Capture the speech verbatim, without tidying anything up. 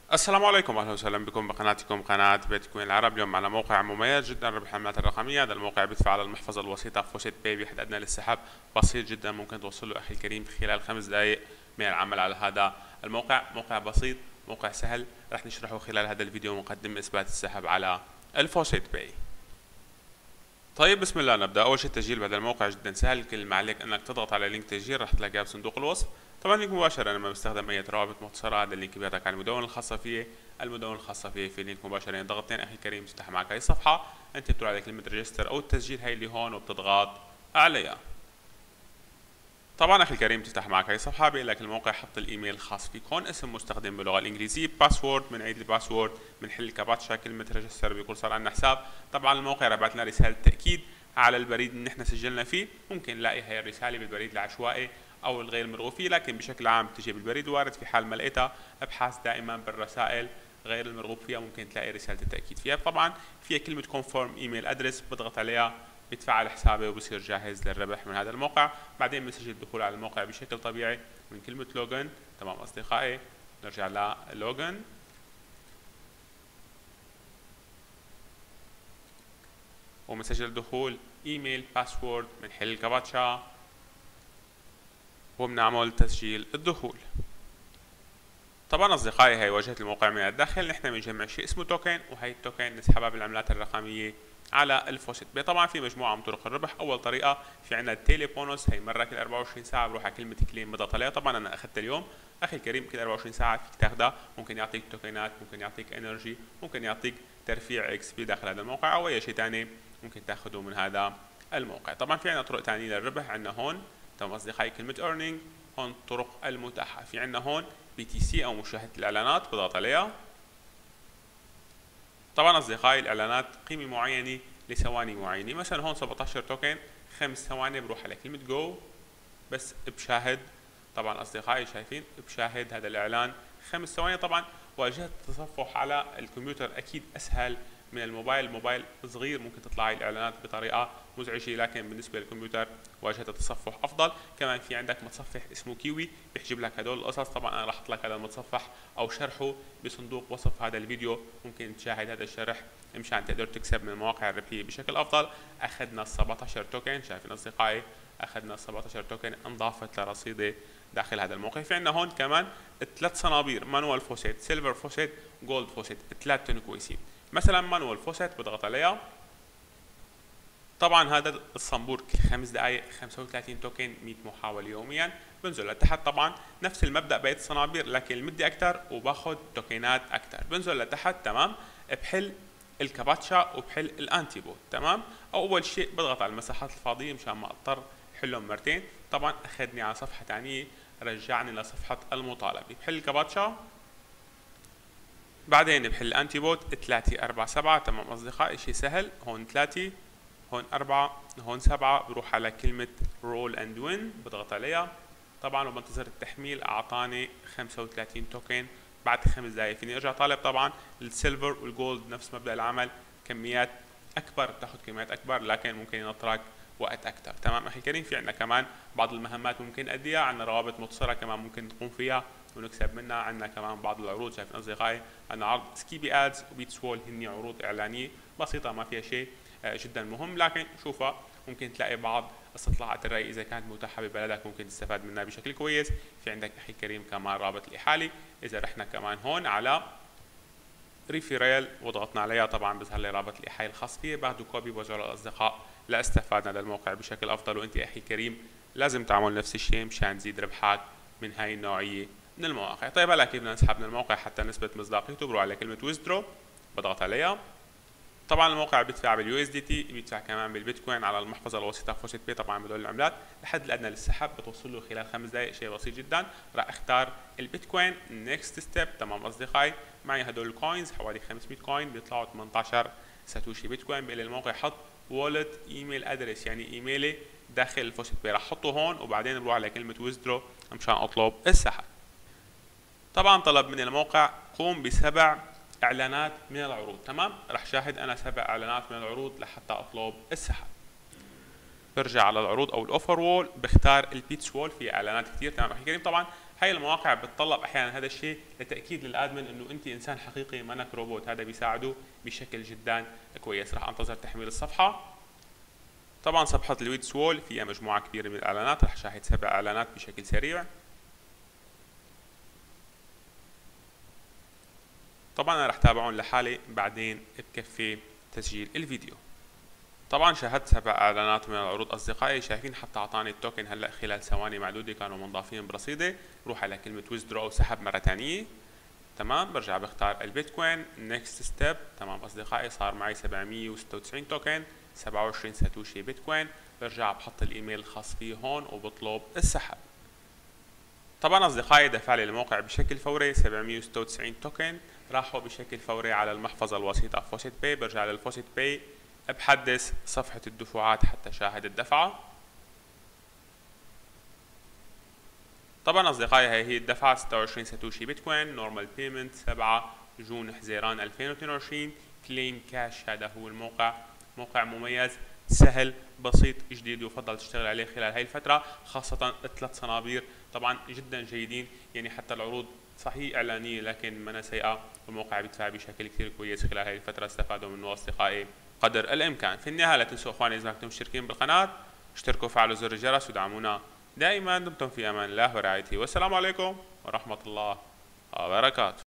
السلام عليكم، اهلا وسهلا بكم بقناتكم قناة بيتكوين العرب. اليوم على موقع مميز جدا ربح العملات الرقمية. هذا الموقع بيدفع على المحفظة الوسيطة فوسيت باي بحد ادنى للسحب بسيط جدا، ممكن توصل اخي الكريم في خلال خمس دقائق من العمل على هذا الموقع. موقع بسيط، موقع سهل، رح نشرحه خلال هذا الفيديو ونقدم اثبات السحب على الفوسيت باي. طيب بسم الله نبدا. اول شيء التسجيل بهذا الموقع جدا سهل، كل ما عليك انك تضغط على لينك تسجيل رح تلاقيه بصندوق الوصف. طبعا لينك مباشر، انا ما بستخدم اي روابط مختصره، هذا اللينك بياخذك على المدونه الخاصه فيه. المدونه الخاصه فيه في لينك مباشر، يعني ضغطتين اخي الكريم تفتح معك هاي الصفحه، انت بتروح على كلمه ريجستر او التسجيل هاي اللي هون وبتضغط عليها. طبعا اخي الكريم تفتح معك هاي الصفحه، بيقول لك الموقع حط الايميل الخاص فيك، هون اسم مستخدم باللغه الانجليزيه، باسورد بنعيد الباسورد، بنحل الكابتشا، كلمه ريجستر بيكون صار عندنا حساب. طبعا الموقع ربعت لنا رساله تاكيد على البريد اللي نحن سجلنا فيه، ممكن نلاقي هي الرساله بالبريد العشوائي او الغير مرغوب فيه، لكن بشكل عام بتجي بالبريد. وارد في حال ما لقيتها ابحث دائما بالرسائل غير المرغوب فيها، ممكن تلاقي رساله التاكيد فيها. طبعا فيها كلمه كونفيرم ايميل ادرس، بضغط عليها بيتفعل حسابه وبصير جاهز للربح من هذا الموقع. بعدين بنسجل الدخول على الموقع بشكل طبيعي من كلمة لوجن. تمام أصدقائي، نرجع للوجن ومسجل الدخول، ايميل، باسورد، بنحل الكابتشا وبنعمل تسجيل الدخول. طبعا اصدقائي هي واجهة الموقع من الداخل، نحن بنجمع شيء اسمه توكن، وهي التوكن نسحبها بالعملات الرقمية على الفوسيت باي. طبعا في مجموعه من طرق الربح. اول طريقه في عندنا التيلي بونص، هي مره كل أربعة وعشرين ساعه بروح على كلمه كليم بضغط عليها. طبعا انا اخذتها اليوم اخي الكريم، كل أربعة وعشرين ساعه فيك تاخذها، ممكن يعطيك توكنات، ممكن يعطيك انرجي، ممكن يعطيك ترفيع اكس بي داخل هذا الموقع، او اي شيء ثاني ممكن تاخذه من هذا الموقع. طبعا في عندنا طرق ثانيه للربح، عندنا هون تمام اصدقائي كلمه ايرنينج، هون الطرق المتاحه. في عندنا هون بي تي سي او مشاهده الاعلانات، بضغط عليها. طبعا اصدقائي الاعلانات قيمه معينه لثواني معينه، مثلا هون سبعة عشر توكن خمس ثواني، بروح على كلمه جو بس بشاهد. طبعا اصدقائي شايفين بشاهد هذا الاعلان خمس ثواني. طبعا واجهه التصفح على الكمبيوتر اكيد اسهل من الموبايل، الموبايل صغير ممكن تطلع الاعلانات بطريقه مزعجه، لكن بالنسبه للكمبيوتر واجهه التصفح افضل. كمان في عندك متصفح اسمه كيوي بيحجب لك هدول القصص. طبعا انا راح احط لك هذا المتصفح او شرحه بصندوق وصف هذا الفيديو، ممكن تشاهد هذا الشرح مشان تقدر تكسب من المواقع الربحيه بشكل افضل. اخذنا ال سبعة عشر توكن، شايفين اصدقائي اخذنا ال سبعة عشر توكن انضافت لرصيدي داخل هذا الموقع. في عندنا هون كمان ثلاث صنابير، مانوال فوسيت، سيلفر فوسيت، جولد فوسيت، ثلاثتهم كويسين. مثلا مانوال فوسيت بضغط عليها، طبعا هذا الصنبور كل خمس دقائق خمسة وثلاثين توكن، مئة محاولة يوميا. بنزل لتحت، طبعا نفس المبدأ بقية الصنابير لكن المدة أكثر وباخذ توكنات أكثر. بنزل لتحت تمام، بحل الكابتشا وبحل الانتي بوت. تمام، أول شيء بضغط على المساحات الفاضية مشان ما أضطر حلهم مرتين. طبعا أخذني على صفحة ثانية، رجعني لصفحة المطالبة. بحل الكابتشا، بعدين بحل الانتي بوت ثلاثة أربعة سبعة. تمام أصدقائي شيء سهل، هون ثلاثة، هون أربعة، هون سبعة، بروح على كلمة رول اند وين بضغط عليها. طبعا وبنتظر التحميل، أعطاني خمسة وثلاثين توكن. بعد خمس دقائق فيني أرجع طالب. طبعا السيلفر والجولد نفس مبدأ العمل، كميات أكبر بتاخذ كميات أكبر لكن ممكن ينطرك وقت أكثر. تمام أخي الكريم، في عندنا كمان بعض المهمات ممكن نأديها، عندنا روابط مختصرة كمان ممكن نقوم فيها ونكسب منها. عندنا كمان بعض العروض، شايفين أصدقائي عندنا عرض سكيبي أدز وبيتس وول، هني عروض إعلانية بسيطة ما فيها شيء جدا مهم، لكن شوفها ممكن تلاقي بعض استطلاعات الرأي إذا كانت متاحة ببلدك ممكن تستفاد منها بشكل كويس. في عندك أخي الكريم كمان رابط الإحالة، إذا رحنا كمان هون على ريفيريل وضغطنا عليها طبعا بظهر لي رابط الإحالة الخاص فيه، باخذوا كوبي بوزعه للأصدقاء لاستفاد من هذا الموقع بشكل أفضل. وأنت أخي الكريم لازم تعمل نفس الشيء مشان تزيد ربحك من هاي النوعية من المواقع. طيب هلا كيف بدنا نسحب من الموقع حتى نثبت مصداقيته؟ بروح على كلمة ويزدرو بضغط عليها. طبعا الموقع بيدفع باليو اس دي تي، بيدفع كمان بالبيتكوين على المحفظه الوسيطه فوسيت باي، طبعا بدول العملات. الحد الادنى للسحب بتوصل له خلال خمس دقائق، شيء بسيط جدا. راح اختار البيتكوين نيكست ستيب. تمام اصدقائي، معي هدول الكوينز حوالي خمسمئة كوين بيطلعوا ثمانية عشر ساتوشي بيتكوين. بيقول لي الموقع حط وولت ايميل ادرس، يعني ايميلي داخل الفوسيت باي، راح احطه هون وبعدين بروح على كلمه ويزدرو مشان اطلب السحب. طبعا طلب من الموقع قوم بسبع اعلانات من العروض. تمام، راح شاهد انا سبع اعلانات من العروض لحتى اطلب السحب. برجع على العروض او الاوفر وول، بختار البيتس وول، في اعلانات كثير. تمام اخي الكريم، طبعا هاي المواقع بتطلب احيانا هذا الشيء لتاكيد للادمن انه انت انسان حقيقي منك روبوت. هذا بيساعده بشكل جدا كويس. راح انتظر تحميل الصفحه. طبعا صفحه الويدز وول فيها مجموعه كبيره من الاعلانات، راح شاهد سبع اعلانات بشكل سريع. طبعا انا راح تابعهم لحالي بعدين بكفي تسجيل الفيديو. طبعا شاهدت سبع اعلانات من العروض اصدقائي، شايفين حتى اعطاني التوكن هلا خلال ثواني معدوده كانوا منضافين برصيدي. بروح على كلمه ويزدرو او سحب مره ثانيه. تمام، برجع بختار البيتكوين نيكست ستيب. تمام اصدقائي، صار معي سبعمية وستة وتسعين توكن، سبعة وعشرين ساتوشي بيتكوين. برجع بحط الايميل الخاص فيه هون وبطلب السحب. طبعا اصدقائي دفع لي الموقع بشكل فوري سبعمية وستة وتسعين توكن، راحوا بشكل فوري على المحفظه الوسيطه فوسيت باي. برجع للفوسيت باي، بحدث صفحه الدفعات حتى شاهد الدفعه. طبعا اصدقائي هاي هي الدفعه ستة وعشرين ساتوشي بيتكوين، نورمال بيمنت سبعة جون حزيران ألفين واثنين وعشرين. كليم كاش هذا هو الموقع، موقع مميز سهل بسيط جديد، ويفضل تشتغل عليه خلال هاي الفترة، خاصة الثلاث صنابير طبعا جدا جيدين. يعني حتى العروض صحيح إعلانية لكن منها سيئة، والموقع بيدفع بشكل كثير كويس خلال هاي الفترة. استفادوا منه أصدقائي قدر الإمكان. في النهاية لا تنسوا إخواني إذا كنتم مشتركين بالقناة اشتركوا وفعلوا زر الجرس ودعمونا دائما. دمتم في أمان الله ورعايته، والسلام عليكم ورحمة الله وبركاته.